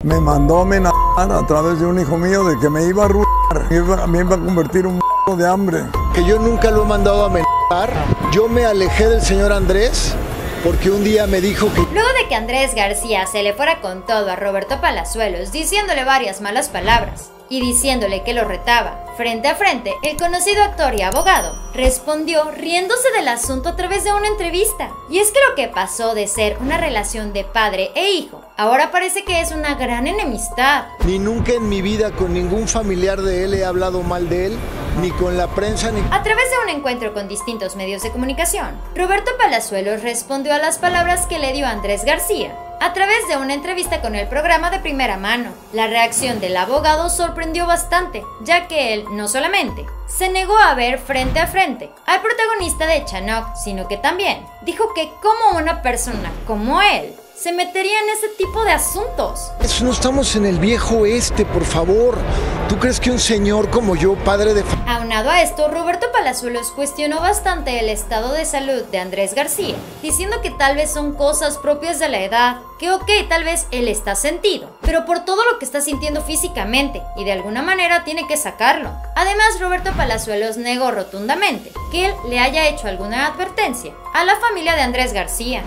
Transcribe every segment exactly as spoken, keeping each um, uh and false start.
Me mandó a amenazar a través de un hijo mío de que me iba a arruinar, me iba, me iba a convertir un m*** de hambre. Que yo nunca lo he mandado a amenazar. Yo me alejé del señor Andrés porque un día me dijo que... Luego de que Andrés García se le fuera con todo a Roberto Palazuelos, diciéndole varias malas palabras y diciéndole que lo retaba frente a frente, el conocido actor y abogado respondió riéndose del asunto a través de una entrevista. Y es que lo que pasó de ser una relación de padre e hijo, ahora parece que es una gran enemistad. Ni nunca en mi vida con ningún familiar de él he hablado mal de él, ni con la prensa, ni... A través de un encuentro con distintos medios de comunicación, Roberto Palazuelos respondió a las palabras que le dio Andrés García a través de una entrevista con el programa de Primera Mano. La reacción del abogado sorprendió bastante, ya que él no solamente se negó a ver frente a frente al protagonista de Chanoc, sino que también dijo que como una persona como él se metería en ese tipo de asuntos. Eso, no estamos en el viejo oeste, por favor. ¿Tú crees que un señor como yo, padre de... Aunado a esto, Roberto Palazuelos cuestionó bastante el estado de salud de Andrés García, diciendo que tal vez son cosas propias de la edad, que ok, tal vez él está sentido, pero por todo lo que está sintiendo físicamente, y de alguna manera tiene que sacarlo. Además, Roberto Palazuelos negó rotundamente que él le haya hecho alguna advertencia a la familia de Andrés García.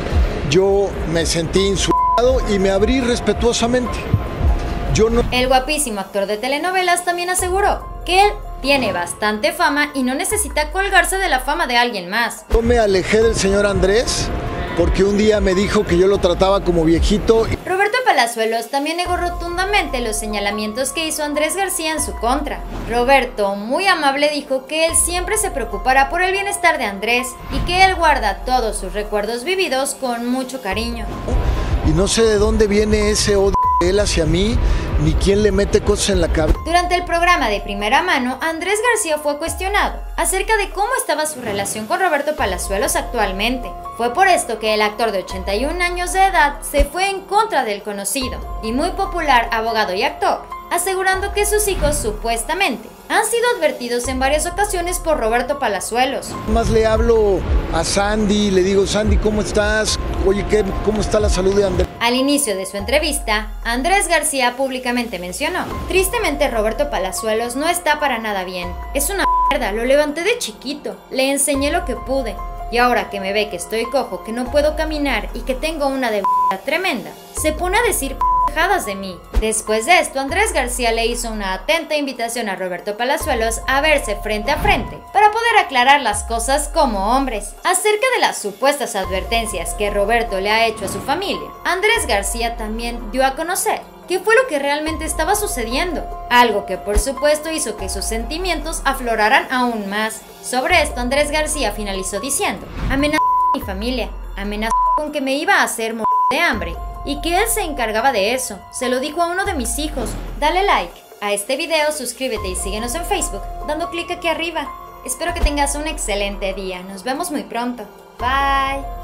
Yo me sentí insultado y me abrí respetuosamente. Yo no... El guapísimo actor de telenovelas también aseguró que él tiene bastante fama y no necesita colgarse de la fama de alguien más. Yo me alejé del señor Andrés porque un día me dijo que yo lo trataba como viejito. Roberto Palazuelos también negó rotundamente los señalamientos que hizo Andrés García en su contra. Roberto, muy amable, dijo que él siempre se preocupará por el bienestar de Andrés y que él guarda todos sus recuerdos vividos con mucho cariño. Y no sé de dónde viene ese odio de él hacia mí, ni quién le mete cosas en la cabeza. Durante el programa de Primera Mano, Andrés García fue cuestionado acerca de cómo estaba su relación con Roberto Palazuelos actualmente. Fue por esto que el actor de ochenta y un años de edad se fue en contra del conocido y muy popular abogado y actor, asegurando que sus hijos supuestamente han sido advertidos en varias ocasiones por Roberto Palazuelos. Más le hablo a Sandy, le digo, Sandy, ¿cómo estás? Oye, ¿qué, ¿cómo está la salud de Andrés? Al inicio de su entrevista, Andrés García públicamente mencionó: tristemente Roberto Palazuelos no está para nada bien, es una mierda, lo levanté de chiquito, le enseñé lo que pude, y ahora que me ve que estoy cojo, que no puedo caminar y que tengo una debilidad tremenda, se pone a decir pendejadas de mí. Después de esto, Andrés García le hizo una atenta invitación a Roberto Palazuelos a verse frente a frente para poder aclarar las cosas como hombres. Acerca de las supuestas advertencias que Roberto le ha hecho a su familia, Andrés García también dio a conocer qué fue lo que realmente estaba sucediendo, algo que por supuesto hizo que sus sentimientos afloraran aún más. Sobre esto, Andrés García finalizó diciendo: amenazó a mi familia, amenazó con que me iba a hacer morir de hambre y que él se encargaba de eso, se lo dijo a uno de mis hijos. Dale like a este video, suscríbete y síguenos en Facebook dando clic aquí arriba. Espero que tengas un excelente día, nos vemos muy pronto, bye.